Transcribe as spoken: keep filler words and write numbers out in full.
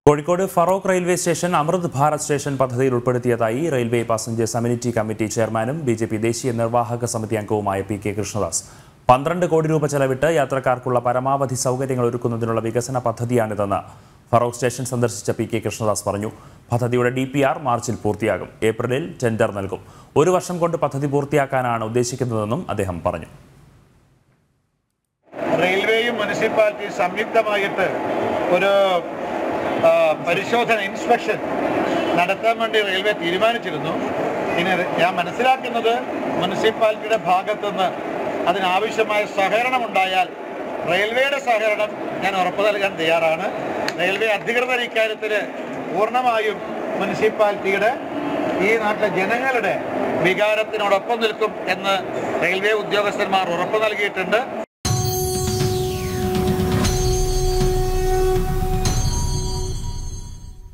Kozhikode Feroke railway station Amrit Bharat station പദ്ധതിയിൽ ഉൾപ്പെടുത്തിയതായി railway passengers amenity committee ചെയർമാനും ബി ജെ പി ദേശീയ നിർവാഹക സമിതി അംഗവുമായ പി കെ കൃഷ്ണദാസ്. പന്ത്രണ്ട് കോടി രൂപ ചെലവിട്ട് യാത്രക്കാർക്കുള്ള പരമാവധി സൗകര്യങ്ങൾ ഒരുക്കുന്നതിനുള്ള വികസന പദ്ധതിയാണിതെന്ന് ഫറോക്ക് സ്റ്റേഷൻ സന്ദർശിച്ച പി കെ കൃഷ്ണദാസ് പറഞ്ഞു. പദ്ധതിയുടെ ഡി പി ആർ മാർച്ചിൽ പൂർത്തിയാകും. ഏപ്രിലിൽ ടെൻഡർ നൽകും. ഒരു വർഷം കൊണ്ട് പദ്ധതി പൂർത്തിയാക്കാനാണ് ഉദ്ദേശിക്കുന്നതെന്നും അദ്ദേഹം പറഞ്ഞു. റെയിൽവേയും മുനിസിപ്പാലിറ്റിയും സംയുക്തമായിട്ട് ഒരു പരിശോധന ഇൻസ്പെക്ഷൻ നടത്താൻ വേണ്ടി റെയിൽവേ തീരുമാനിച്ചിരുന്നു. ഇനി ഞാൻ മനസ്സിലാക്കുന്നത് മുനിസിപ്പാലിറ്റിയുടെ ഭാഗത്തുനിന്ന് അതിനാവശ്യമായ സഹകരണം ഉണ്ടായാൽ റെയിൽവേയുടെ സഹകരണം ഞാൻ ഉറപ്പു നൽകാൻ തയ്യാറാണ്. റെയിൽവേ അധികൃതർ ഇക്കാര്യത്തിൽ പൂർണ്ണമായും മുനിസിപ്പാലിറ്റിയുടെ ഈ നാട്ടിലെ ജനങ്ങളുടെ വികാരത്തിനോടൊപ്പം നിൽക്കും എന്ന് റെയിൽവേ ഉദ്യോഗസ്ഥന്മാർ ഉറപ്പു നൽകിയിട്ടുണ്ട്.